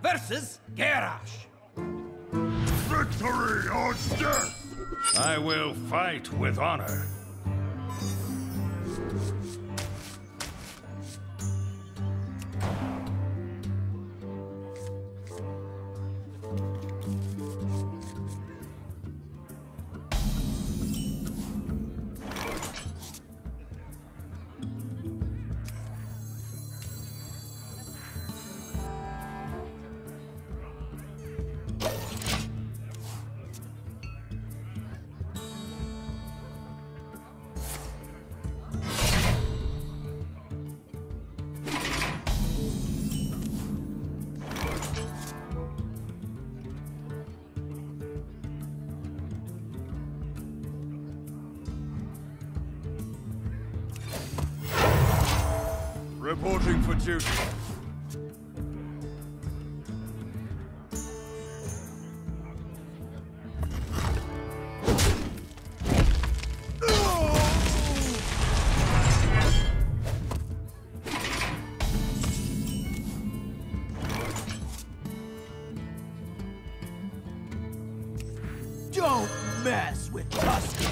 versus Garrosh. Victory or death! I will fight with honor. Reporting for duty. Don't mess with Tusker.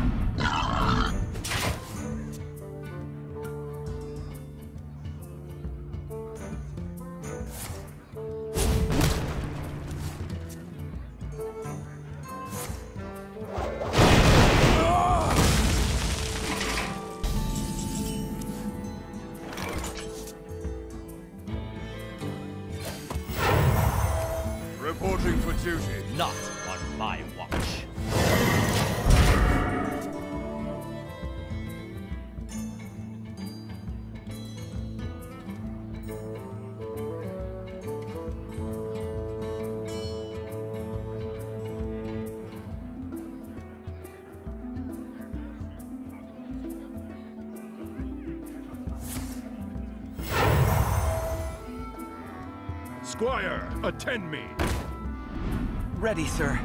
Reporting for duty. Not on my watch. Squire, attend me. Ready, sir.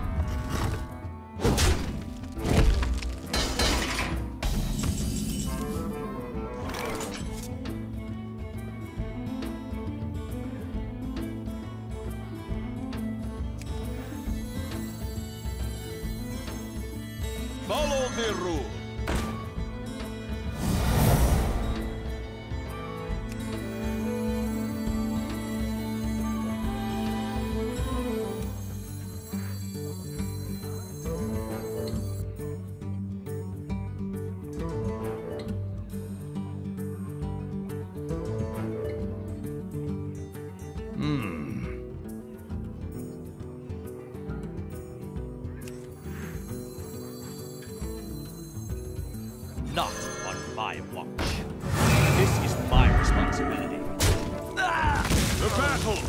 Follow the rule. Not on my watch. This is my responsibility. The battle!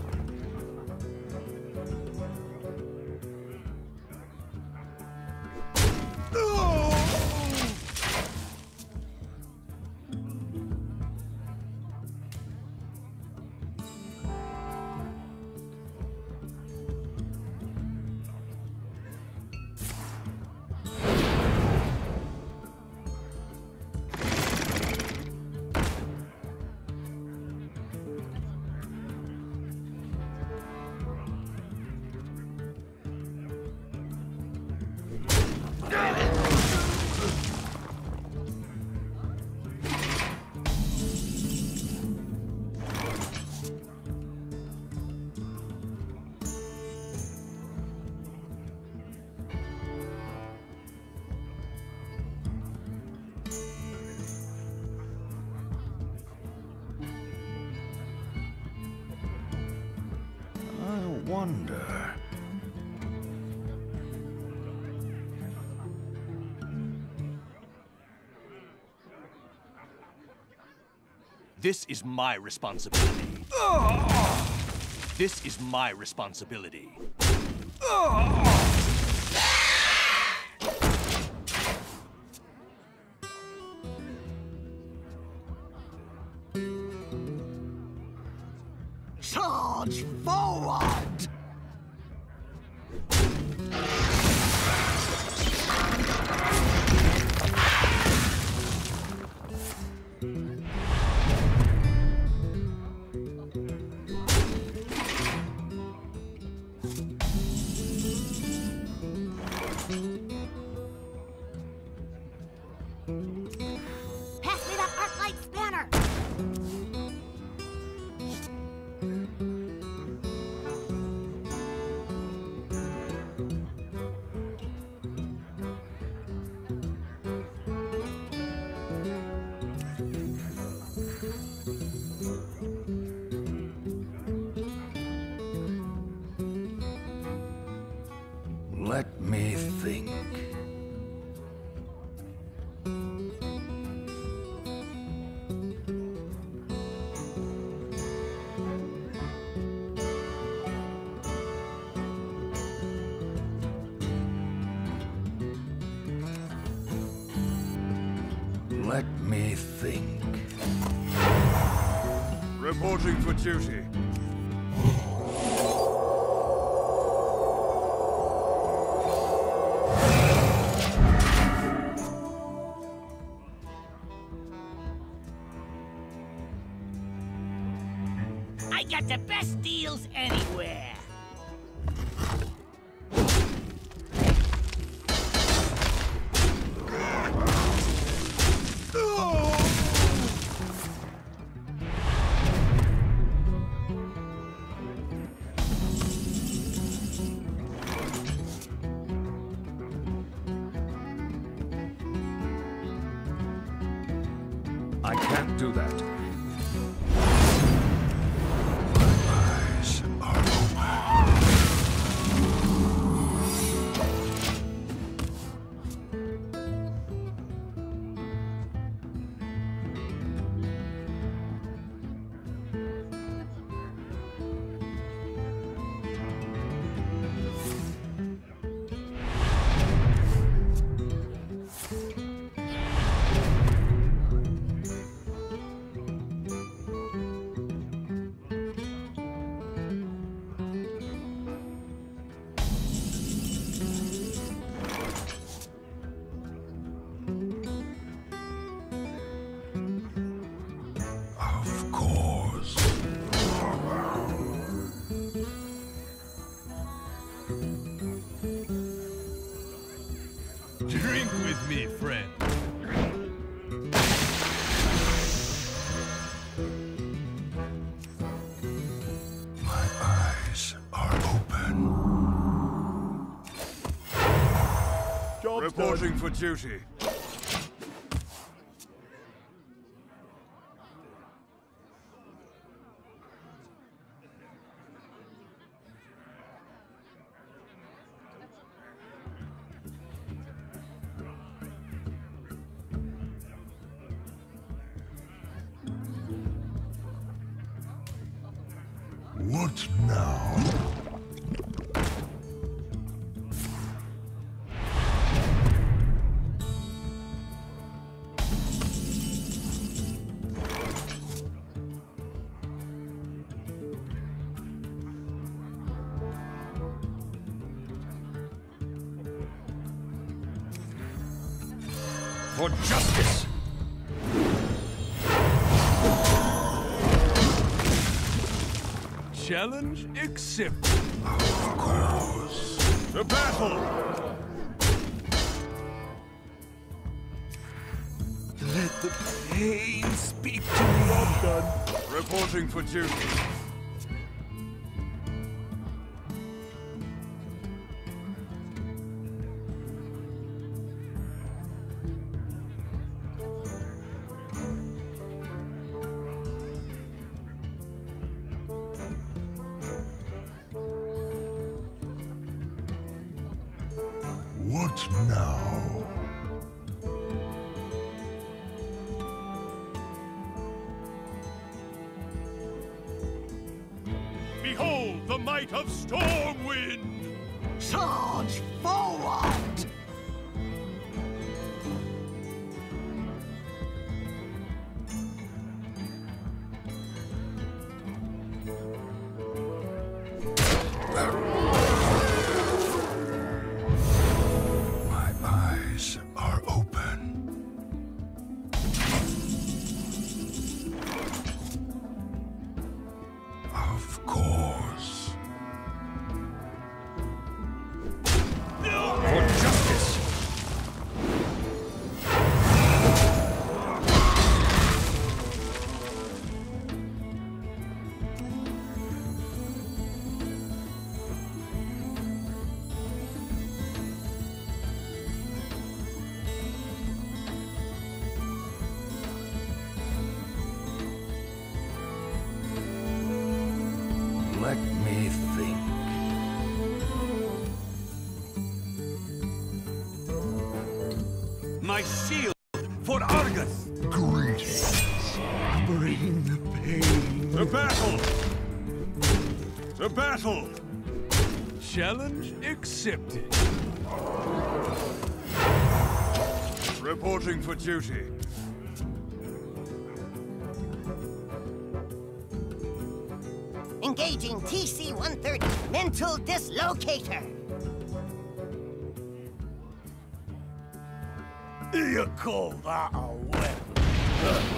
I wonder. This is my responsibility. This is my responsibility. Charge forward! Pass me that Arclight spanner! Let me think. Let me think. Reporting for duty. I got the best deals anywhere. I can't do that. Of course. Drink with me, friend. My eyes are open. Reporting for duty. What now? For justice! Challenge accepted. Of course. To battle! Let the pain speak to me. Well done. Reporting for duty. What now? Behold the might of Stormwind! Charge forward! My eyes are open. Of course. For justice! for Argus! Greetings. Bring the pain. To battle! To battle! Challenge accepted. Reporting for duty. Engaging TC-130 mental dislocator. You call that a weapon?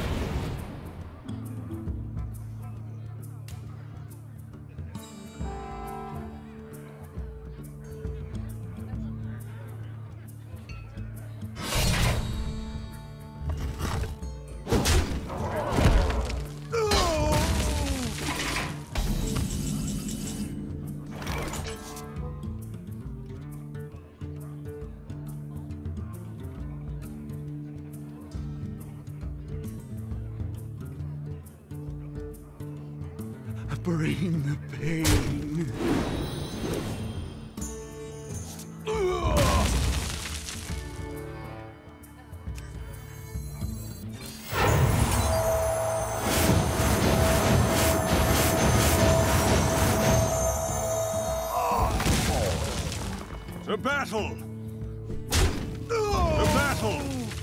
Bring the pain. To battle! To battle!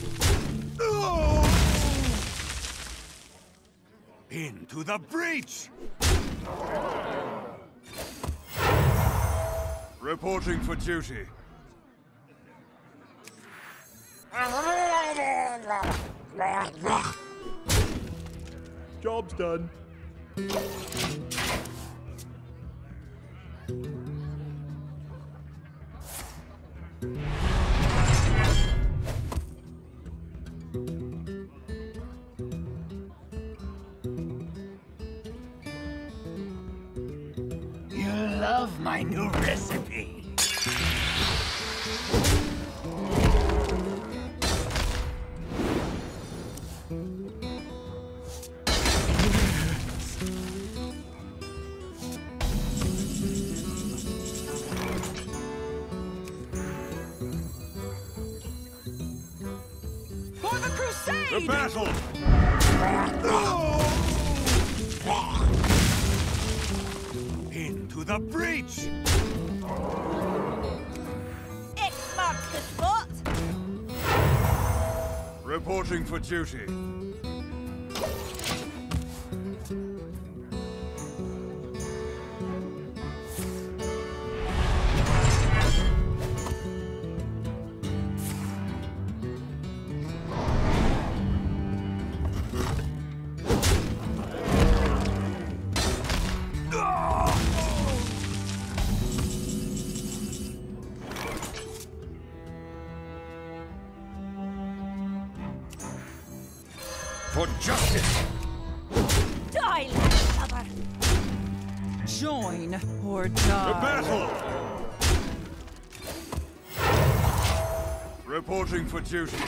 Into the breach! Reporting for duty. Job's done. You love my new recipe. For the crusade! To battle! Into the breach! X marks the spot! Reporting for duty. For justice! Die, like lover! Join or To die. battle! Reporting for duty.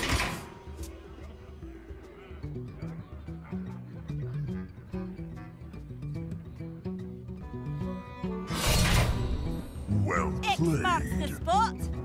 Well X marks the played. spot!